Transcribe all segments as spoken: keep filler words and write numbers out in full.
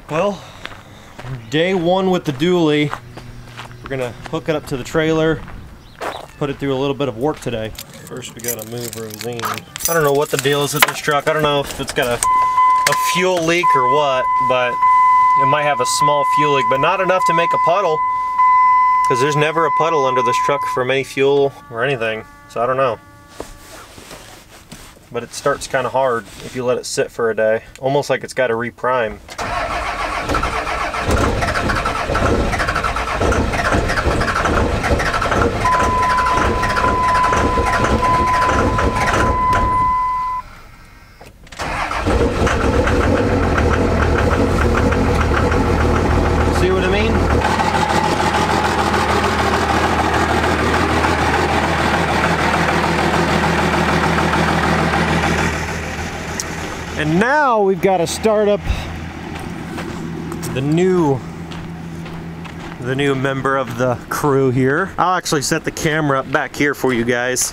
Well, day one with the dually. We're gonna hook it up to the trailer, put it through a little bit of work today. First we gotta move Rosine. I don't know what the deal is with this truck. I don't know if it's got a, a fuel leak or what, but it might have a small fuel leak, but not enough to make a puddle, because there's never a puddle under this truck from any fuel or anything, so I don't know. But it starts kind of hard if you let it sit for a day, almost like it's got to reprime. See what I mean? And now we've got to start up the new the new member of the crew here. I'll actually set the camera up back here for you guys.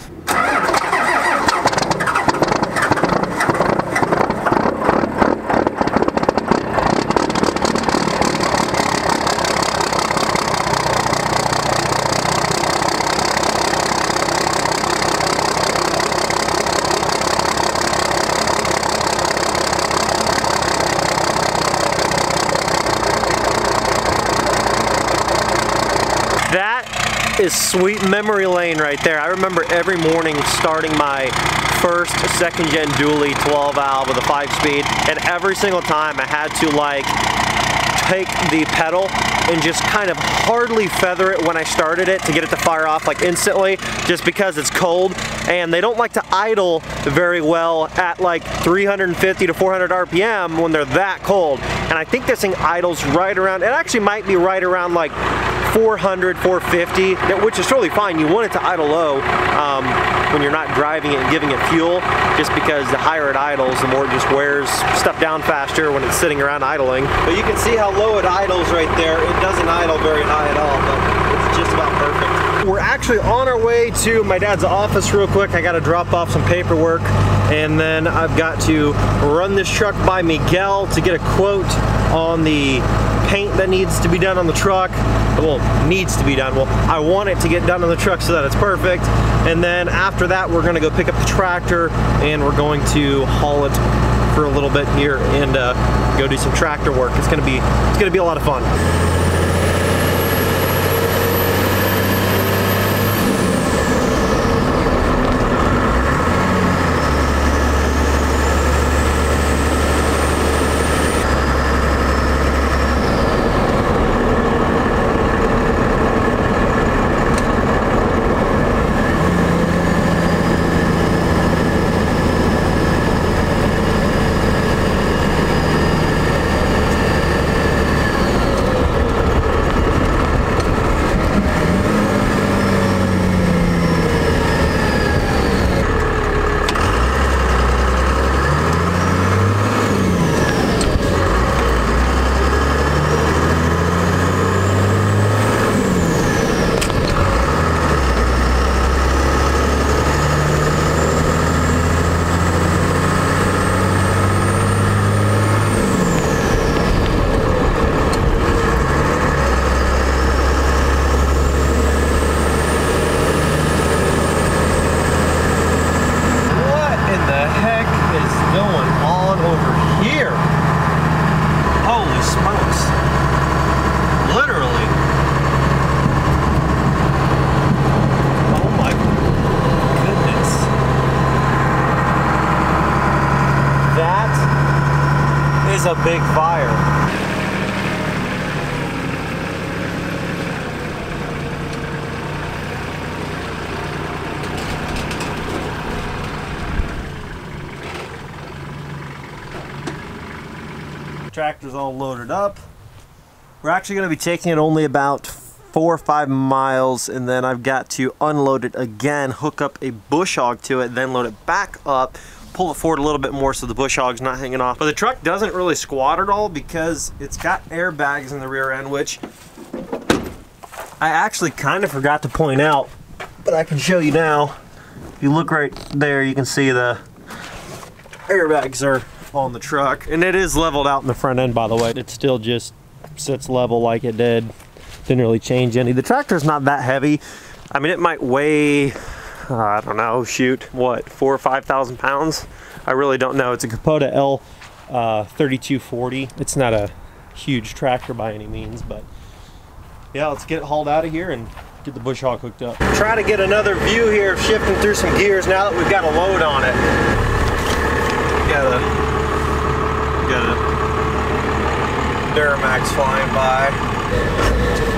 That is sweet memory lane right there. I remember every morning starting my first second gen dually twelve valve with a five speed, and every single time I had to like take the pedal and just kind of hardly feather it when I started it to get it to fire off like instantly, just because it's cold, and they don't like to idle very well at like three fifty to four hundred R P M when they're that cold. And I think this thing idles right around, it actually might be right around like four hundred, four fifty, which is totally fine. You want it to idle low um, when you're not driving it and giving it fuel, just because the higher it idles, the more it just wears stuff down faster when it's sitting around idling. But you can see how low it idles right there. It doesn't idle very high at all, but it's just about perfect. We're actually on our way to my dad's office real quick. I got to drop off some paperwork, and then I've got to run this truck by Miguel to get a quote on the paint that needs to be done on the truck. Well, needs to be done. Well, I want it to get done on the truck so that it's perfect. And then after that, we're gonna go pick up the tractor, and we're going to haul it for a little bit here and uh, go do some tractor work. It's gonna be, it's gonna be a lot of fun. A big fire. Tractor's all loaded up. We're actually going to be taking it only about four or five miles, and then I've got to unload it again, hook up a bush hog to it, then load it back up, pull it forward a little bit more so the bush hog's not hanging off. But the truck doesn't really squat at all because it's got airbags in the rear end, which I actually kind of forgot to point out, but I can show you now. If you look right there, you can see the airbags are on the truck. And it is leveled out in the front end, by the way. It still just sits level like it did. Didn't really change any. The tractor's not that heavy. I mean, it might weigh, uh, I don't know, shoot, what, four or five thousand pounds? I really don't know. It's a Kubota L uh, thirty-two forty. It's not a huge tractor by any means, but yeah, let's get it hauled out of here and get the bush hog hooked up. Try to get another view here of shifting through some gears now that we've got a load on it. Got a, got a Duramax flying by.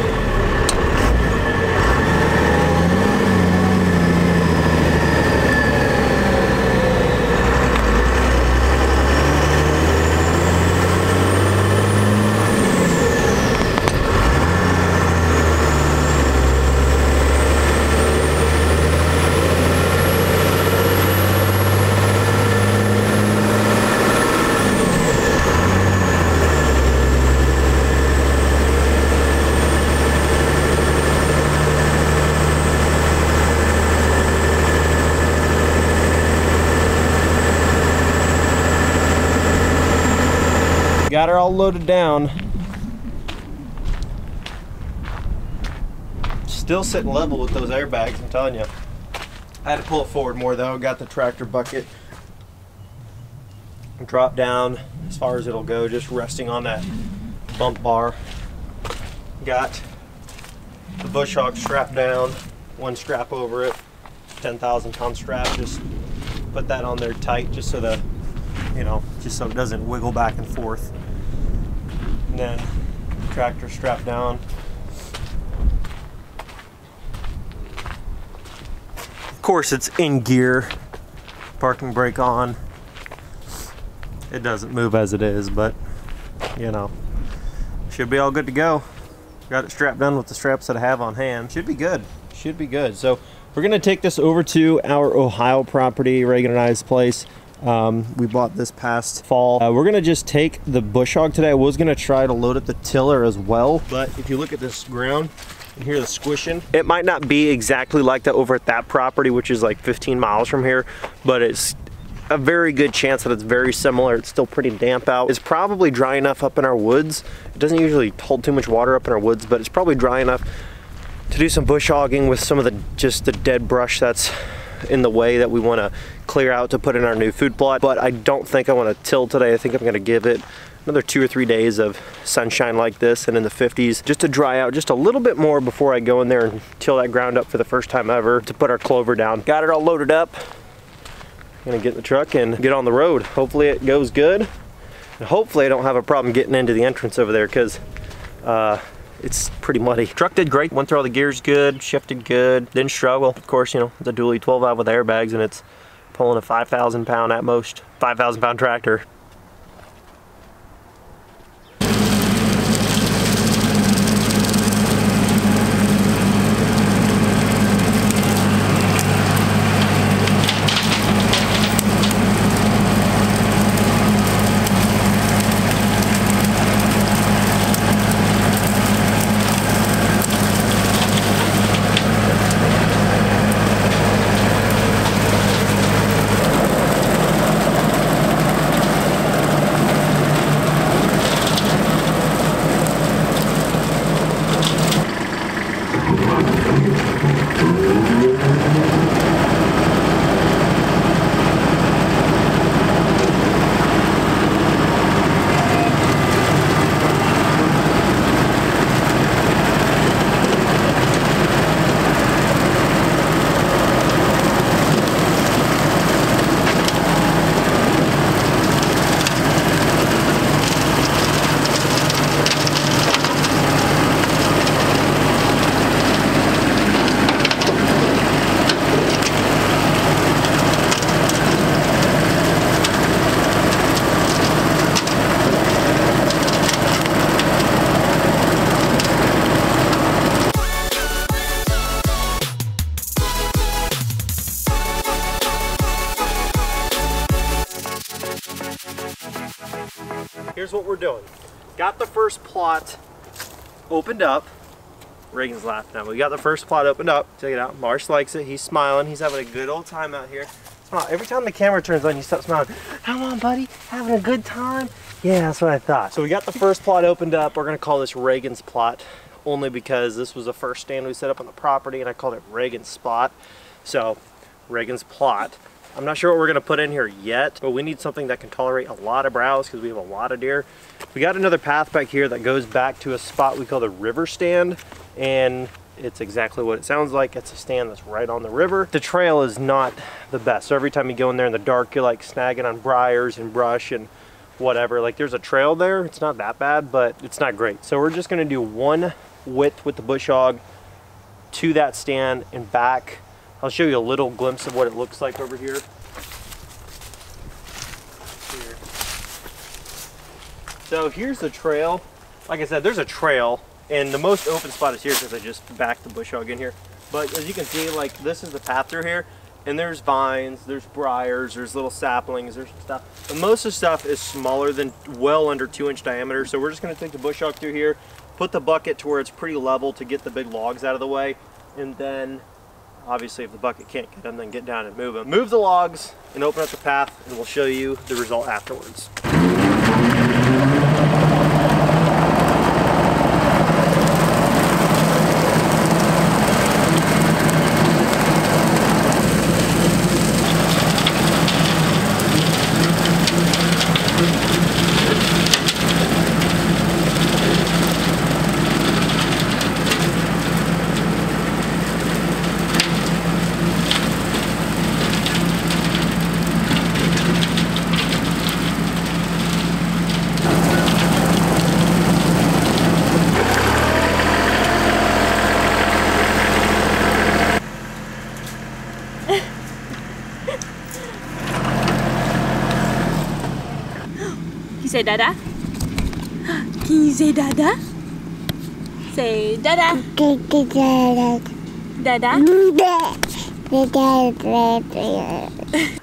Got her all loaded down. Still sitting level with those airbags, I'm telling you. I had to pull it forward more though. Got the tractor bucket drop down as far as it'll go, just resting on that bump bar. Got the bush hog strapped down, one strap over it, ten thousand pound strap. Just put that on there tight just so the, you know, just so it doesn't wiggle back and forth. And then tractor strapped down. Of course, it's in gear, parking brake on. It doesn't move as it is, but you know, should be all good to go. Got it strapped down with the straps that I have on hand. Should be good. Should be good. So we're gonna take this over to our Ohio property, Reagan and I's place. Um, we bought this past fall. Uh, we're gonna just take the bush hog today. I was gonna try to load up the tiller as well, but if you look at this ground and hear the squishing, it might not be exactly like that over at that property, which is like fifteen miles from here, but it's a very good chance that it's very similar. It's still pretty damp out. It's probably dry enough up in our woods. It doesn't usually hold too much water up in our woods, but it's probably dry enough to do some bush hogging with some of the just the dead brush that's in the way that we want to clear out to put in our new food plot. But I don't think I want to till today. I think I'm going to give it another two or three days of sunshine like this and in the fifties just to dry out just a little bit more before I go in there and till that ground up for the first time ever to put our clover down. Got it all loaded up. I'm gonna get in the truck and get on the road. Hopefully it goes good, and hopefully I don't have a problem getting into the entrance over there, because uh, it's pretty muddy. Truck did great, went through all the gears good, shifted good, didn't struggle. Of course, you know, it's a dually twelve valve with airbags, and it's pulling a five thousand pound at most, five thousand pound tractor. Here's what we're doing. Got the first plot opened up. Reagan's laughing now. We got the first plot opened up. Check it out. Marsh likes it. He's smiling. He's having a good old time out here. smile. Every time the camera turns on, you stop smiling. Come on, buddy, having a good time? Yeah, that's what I thought. So we got the first plot opened up. We're gonna call this Reagan's plot, only because this was the first stand we set up on the property, and I called it Reagan's spot. So, Reagan's plot. I'm not sure what we're gonna put in here yet, but we need something that can tolerate a lot of browse because we have a lot of deer. We got another path back here that goes back to a spot we call the river stand, and it's exactly what it sounds like. It's a stand that's right on the river. The trail is not the best, so every time you go in there in the dark, you're like snagging on briars and brush and whatever. Like, there's a trail there, it's not that bad, but it's not great. So we're just gonna do one width with the bush hog to that stand and back. I'll show you a little glimpse of what it looks like over here. Here. So here's the trail. Like I said, there's a trail, and the most open spot is here because I just backed the bush hog in here. But as you can see, like, this is the path through here, and there's vines, there's briars, there's little saplings, there's stuff. And most of the stuff is smaller than well under two inch diameter. So we're just gonna take the bush hog through here, put the bucket to where it's pretty level to get the big logs out of the way, and then obviously if the bucket can't get them, then get down and move them. Move the logs and open up the path, and we'll show you the result afterwards. You say dada? Can you say dada? Say dada. Dada. Dada.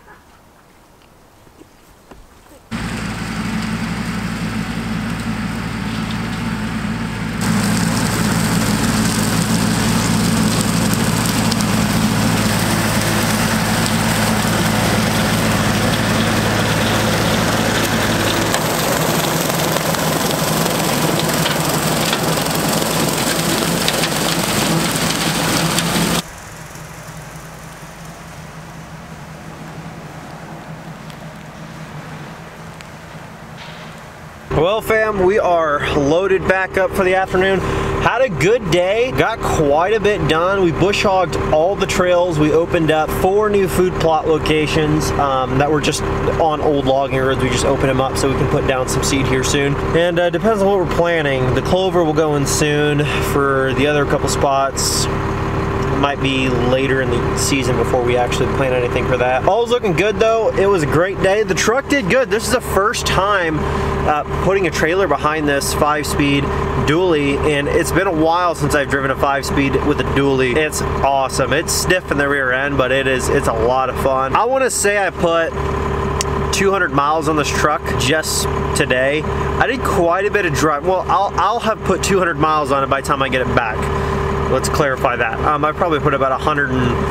Well, fam, we are loaded back up for the afternoon. Had a good day, got quite a bit done. We bush hogged all the trails. We opened up four new food plot locations um, that were just on old logging roads. We just opened them up so we can put down some seed here soon. And uh, depends on what we're planting. The clover will go in soon. For the other couple spots, might be later in the season before we actually plant anything for that. All's looking good though. It was a great day. The truck did good. This is the first time uh, putting a trailer behind this five-speed dually, and it's been a while since I've driven a five-speed with a dually. It's awesome. It's stiff in the rear end, but it is it's a lot of fun. I want to say I put two hundred miles on this truck just today. I did quite a bit of drive. Well, I'll, I'll have put two hundred miles on it by the time I get it back. Let's clarify that. Um, I probably put about one hundred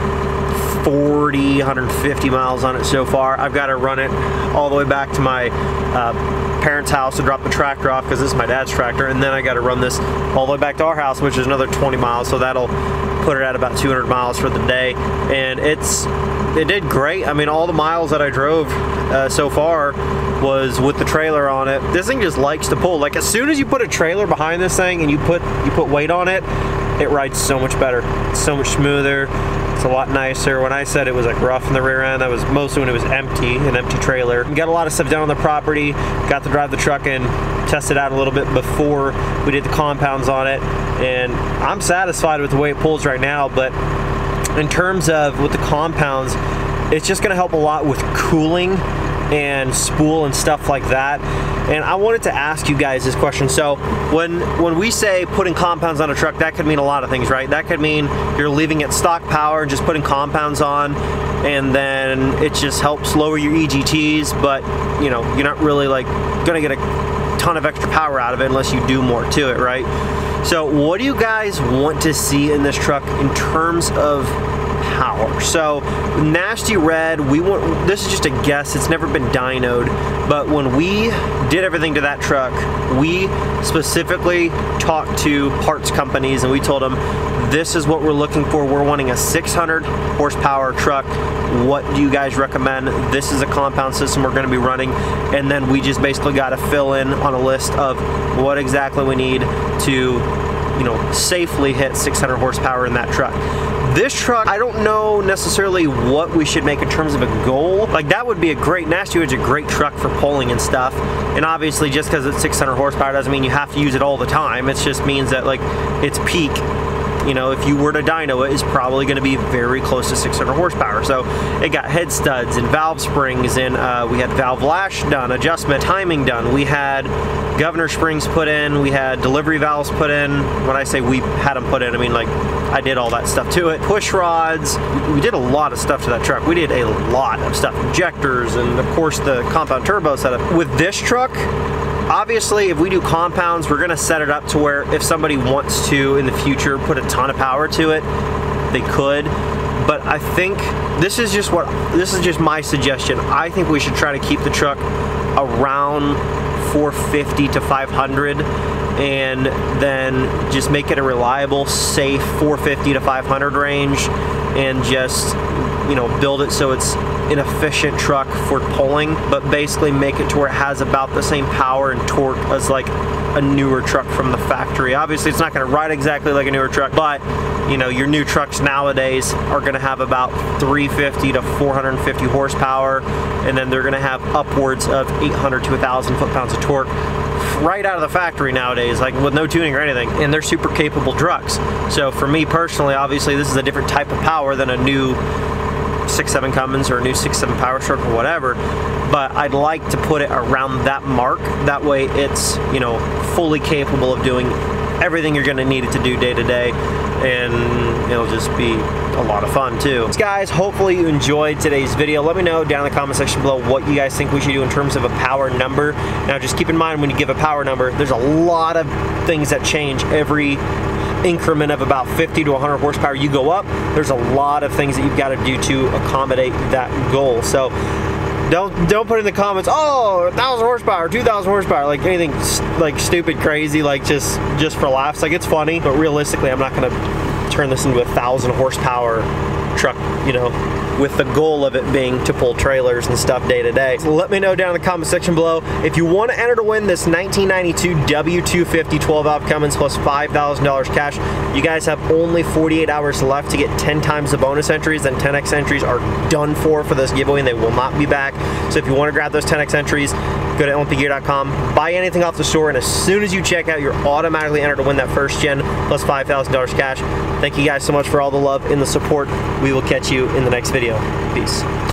forty, one hundred fifty miles on it so far. I've got to run it all the way back to my uh, parents' house to drop the tractor off because this is my dad's tractor, and then I got to run this all the way back to our house, which is another twenty miles, so that'll put it at about two hundred miles for the day. And it's it did great. I mean, all the miles that I drove uh, so far was with the trailer on it. This thing just likes to pull. Like, as soon as you put a trailer behind this thing and you put you put weight on it, it rides so much better. It's so much smoother. It's a lot nicer. When I said it was like rough in the rear end, that was mostly when it was empty, an empty trailer. We got a lot of stuff done on the property. Got to drive the truck and test it out a little bit before we did the compounds on it. And I'm satisfied with the way it pulls right now, but in terms of with the compounds, it's just gonna help a lot with cooling and spool and stuff like that. And I wanted to ask you guys this question. So when when we say putting compounds on a truck, that could mean a lot of things, right? That could mean you're leaving it stock power and just putting compounds on, and then it just helps lower your E G Ts, but you know, you're not really like gonna get a ton of extra power out of it unless you do more to it, right? So what do you guys want to see in this truck in terms of power. So Nasty Red, we want, this is just a guess, it's never been dynoed, but when we did everything to that truck, we specifically talked to parts companies and we told them, this is what we're looking for. We're wanting a six hundred horsepower truck. What do you guys recommend? This is a compound system we're going to be running. And then we just basically got to fill in on a list of what exactly we need to, you know, safely hit six hundred horsepower in that truck. This truck, I don't know necessarily what we should make in terms of a goal. Like that would be a great, Nasty Red's a great truck for pulling and stuff. And obviously just because it's six hundred horsepower doesn't mean you have to use it all the time. It just means that like its peak, you know, if you were to dyno it, is probably going to be very close to six hundred horsepower. So it got head studs and valve springs, and uh, we had valve lash done, adjustment, timing done. We had governor springs put in, we had delivery valves put in. When I say we had them put in, I mean like I did all that stuff to it. Push rods, we did a lot of stuff to that truck. We did a lot of stuff, injectors, and of course the compound turbo setup. With this truck, obviously, if we do compounds, we're gonna set it up to where if somebody wants to, in the future, put a ton of power to it, they could. But I think this is just what, this is just my suggestion. I think we should try to keep the truck around four fifty to five hundred and then just make it a reliable, safe four fifty to five hundred range and just, you know, build it so it's an efficient truck for pulling, but basically make it to where it has about the same power and torque as like a newer truck from the factory. Obviously it's not going to ride exactly like a newer truck, but you know, your new trucks nowadays are going to have about three fifty to four fifty horsepower, and then they're going to have upwards of eight hundred to one thousand foot-pounds of torque right out of the factory nowadays, like with no tuning or anything, and they're super capable trucks. So for me personally, obviously this is a different type of power than a new six seven Cummins or a new six seven Power Stroke or whatever, but I'd like to put it around that mark. That way it's, you know, fully capable of doing everything you're going to need it to do day to day, and it'll just be a lot of fun too. Guys, hopefully you enjoyed today's video. Let me know down in the comment section below what you guys think we should do in terms of a power number. Now just keep in mind when you give a power number, there's a lot of things that change every increment of about fifty to one hundred horsepower you go up. There's a lot of things that you've got to do to accommodate that goal. So don't don't put in the comments, oh, one thousand horsepower, two thousand horsepower, like anything like stupid crazy, like just just for laughs. Like it's funny, but realistically I'm not gonna turn this into a thousand horsepower truck, you know, with the goal of it being to pull trailers and stuff day to day. So let me know down in the comment section below. If you want to enter to win this nineteen ninety-two W two fifty twelve valve Cummins plus five thousand dollars cash, you guys have only forty-eight hours left to get ten times the bonus entries. Then ten X entries are done for for this giveaway and they will not be back. So if you want to grab those ten X entries, go to L M P gear dot com, buy anything off the store, and as soon as you check out, you're automatically entered to win that first gen plus five thousand dollars cash. Thank you guys so much for all the love and the support. We will catch you in the next video. Peace.